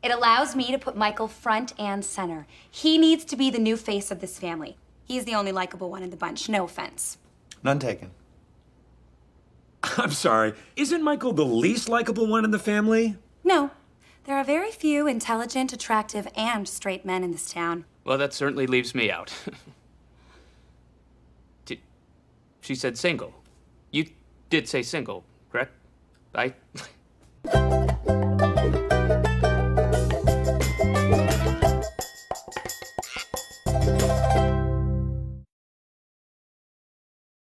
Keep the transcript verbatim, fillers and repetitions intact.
It allows me to put Michael front and center. He needs to be the new face of this family. He's the only likable one in the bunch, no offense. None taken. I'm sorry, isn't Michael the least likable one in the family? No. There are very few intelligent, attractive, and straight men in this town. Well, that certainly leaves me out. Did, she said single. You did say single, correct? I...